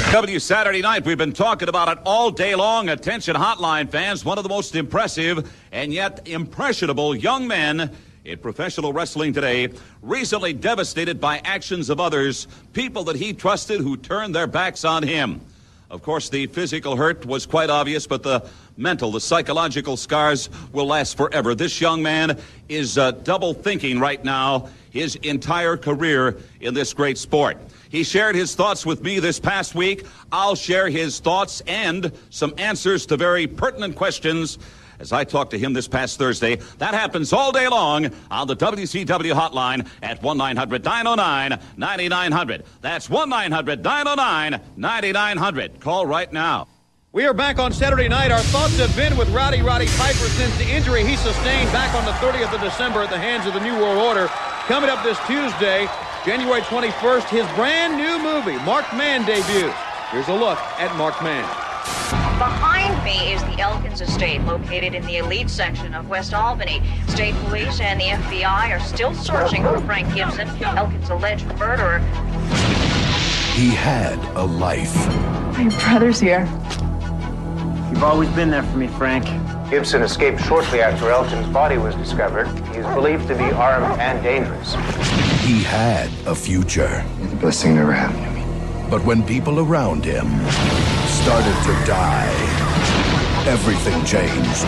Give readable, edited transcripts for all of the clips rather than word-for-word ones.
Saturday night, we've been talking about it all day long. Attention hotline fans, one of the most impressive and yet impressionable young men in professional wrestling today, recently devastated by actions of others, people that he trusted who turned their backs on him. Of course, the physical hurt was quite obvious, but the mental, the psychological scars will last forever. This young man is double thinking right now his entire career in this great sport. He shared his thoughts with me this past week. I'll share his thoughts and some answers to very pertinent questions as I talked to him this past Thursday. That happens all day long on the WCW hotline at 1-900-909-9900. That's 1-900-909-9900. Call right now. We are back on Saturday night. Our thoughts have been with Roddy Piper since the injury he sustained back on the 30th of December at the hands of the New World Order. Coming up this Tuesday, January 21st, his brand new movie, Marked Man, debuts. Here's a look at Marked Man. Behind me is the Elkins estate, located in the elite section of West Albany. State police and the FBI are still searching for Frank Gibson, Elkins' alleged murderer. He had a life. My brother's here. You've always been there for me, Frank. Gibson escaped shortly after Elton's body was discovered. He is believed to be armed and dangerous. He had a future. You're the best thing that ever happened to me. But when people around him started to die, everything changed.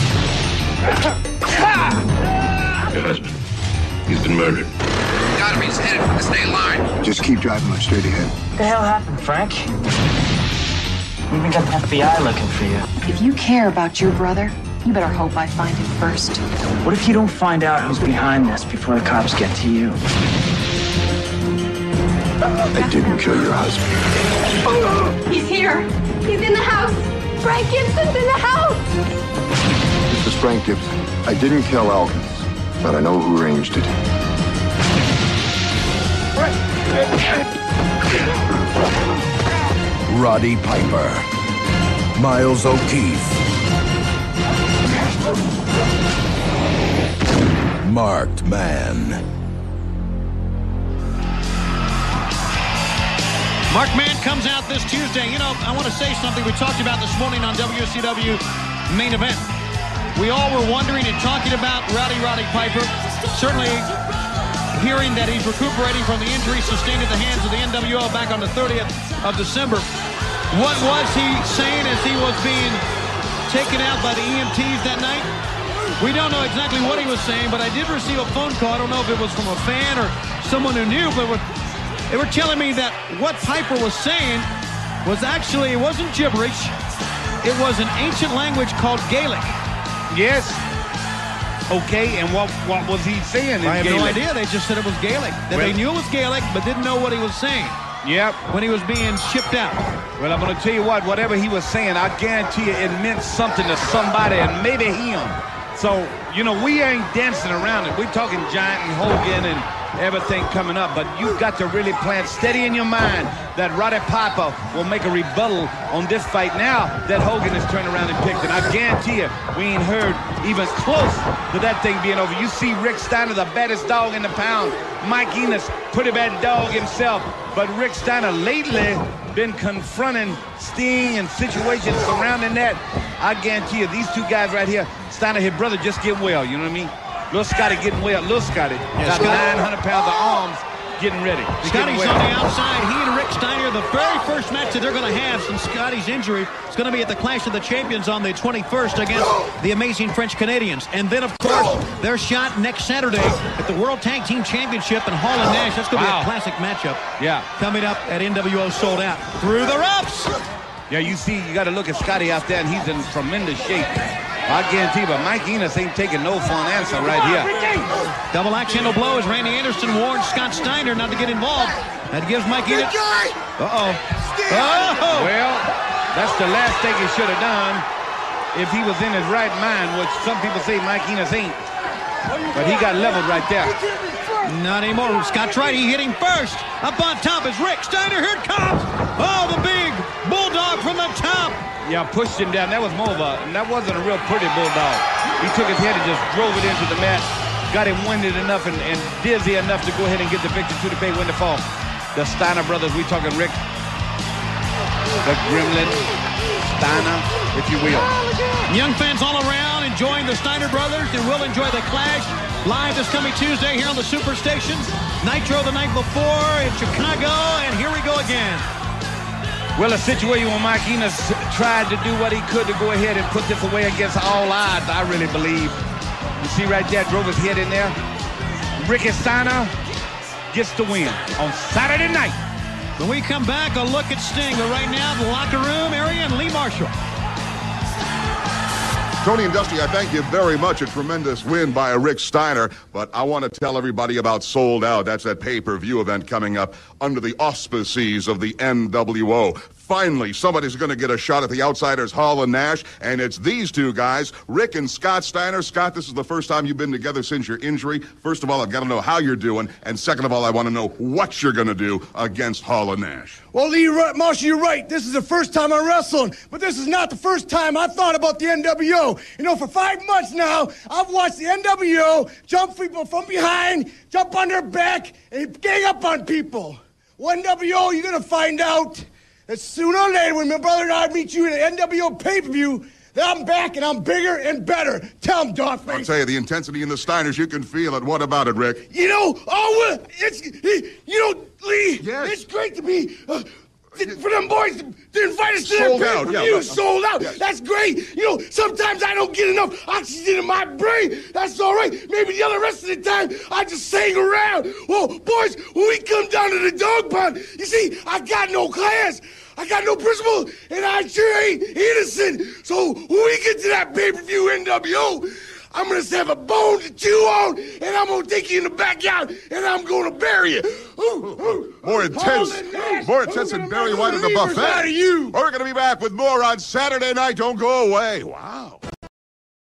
Your husband, he's been murdered. Got him, he's headed for the state line. Just keep driving on straight ahead. What the hell happened, Frank? We even got the FBI looking for you. If you care about your brother, you better hope I find him first. What if you don't find out who's behind this before the cops get to you? I didn't kill your husband. He's here. He's in the house. Frank Gibson's in the house. This is Frank Gibson. I didn't kill Elkins, but I know who arranged it. Roddy Piper, Miles O'Keefe, Marked Man. Marked Man comes out this Tuesday. You know, I want to say something we talked about this morning on WCW Main Event. We all were wondering and talking about Roddy Piper. Certainly hearing that he's recuperating from the injury sustained at the hands of the NWO back on the 30th of December. What was he saying as he was being taken out by the EMTs that night? We don't know exactly what he was saying, but I did receive a phone call. I don't know if it was from a fan or someone who knew, but they were telling me that what Piper was saying was actually, it wasn't gibberish. It was an ancient language called Gaelic. Yes. Okay, and what was he saying in I have Gaelic? no idea. They just said it was Gaelic. That they knew it was Gaelic, but didn't know what he was saying. Yep. When he was being shipped out. Well, I'm going to tell you what, whatever he was saying, I guarantee you it meant something to somebody, and maybe him. So, you know, we ain't dancing around it. We're talking Giant and Hogan and everything coming up, but you've got to really plant steady in your mind that Roddy Piper will make a rebuttal on this fight now that Hogan has turned around and picked, and I guarantee you we ain't heard even close to that thing being over. You see Rick Steiner, the baddest dog in the pound. Mike Enos, pretty bad dog himself, but Rick Steiner lately been confronting Sting and situations surrounding that. I guarantee you these two guys right here, Steiner, his brother, just get well, you know what I mean? Little Scotty getting well. Little Scotty got 900 pounds of arms getting ready. Scotty's on the outside. He and Rick Steiner, the very first match that they're going to have since Scotty's injury, is going to be at the Clash of the Champions on the 21st against the amazing French Canadians. And then, of course, their shot next Saturday at the World Tag Team Championship in Hall and Nash. That's going to be a classic matchup. Yeah. Coming up at NWO Sold Out. Through the ropes. Yeah, you see, you got to look at Scotty out there, and he's in tremendous shape. I guarantee, but Mike Enos ain't taking no for an answer right here. Double accidental blow as Randy Anderson warned Scott Steiner not to get involved. That gives Mike Enos. Uh-oh. Oh! Well, that's the last thing he should have done if he was in his right mind, which some people say Mike Enos ain't. But he got leveled right there. Not anymore. Scott's right. He hit him first. Up on top is Rick Steiner. Here it comes. Oh, the big bulldog from the top. Yeah, pushed him down. That was more of a, that wasn't a real pretty bulldog. He took his head and just drove it into the mat. Got him winded enough and dizzy enough to go ahead and get the victory to the pay, win the fall. The Steiner brothers, we talking Rick the gremlin, Steiner, if you will. Young fans all around enjoying the Steiner brothers, and will enjoy the Clash live this coming Tuesday here on the Superstation. Nitro the night before in Chicago, and here we go again. Well, a situation where Mike Enos tried to do what he could to go ahead and put this away against all odds, I really believe. You see right there, drove his head in there. Ricky Steiner gets the win on Saturday night. When we come back, a look at Sting. But right now, the locker room area and Lee Marshall. Tony and Dusty, I thank you very much. A tremendous win by Rick Steiner. But I want to tell everybody about Sold Out. That's that pay-per-view event coming up under the auspices of the NWO. Finally, somebody's going to get a shot at the Outsiders, Hall and Nash, and it's these two guys, Rick and Scott Steiner. Scott, this is the first time you've been together since your injury. First of all, I've got to know how you're doing, and second of all, I want to know what you're going to do against Hall and Nash. Well, Lee Marshall, you're right. This is the first time I'm wrestling, but this is not the first time I've thought about the NWO. You know, for 5 months now, I've watched the NWO jump people from behind, jump on their back, and gang up on people. Well, NWO, you're going to find out that sooner or later, when my brother and I meet you in an NWO pay-per-view, that I'm back and I'm bigger and better. Tell him, Dogface. I'll tell you, the intensity in the Steiners, you can feel it. What about it, Rick? You know, Lee, yes. It's great to be, for them boys to invite us to their pay-per-view. Yeah, sold out. Yes. That's great. You know, sometimes I don't get enough oxygen in my brain. That's all right. Maybe the other rest of the time, I just hang around. Well, boys, when we come down to the dog pound, you see, I got no class. I got no principle, and I sure ain't innocent. So when we get to that pay-per-view NWO, I'm going to have a bone to chew on, and I'm going to take you in the backyard, and I'm going to bury you. More intense than Barry White at the buffet. We're going to be back with more on Saturday night. Don't go away. Wow.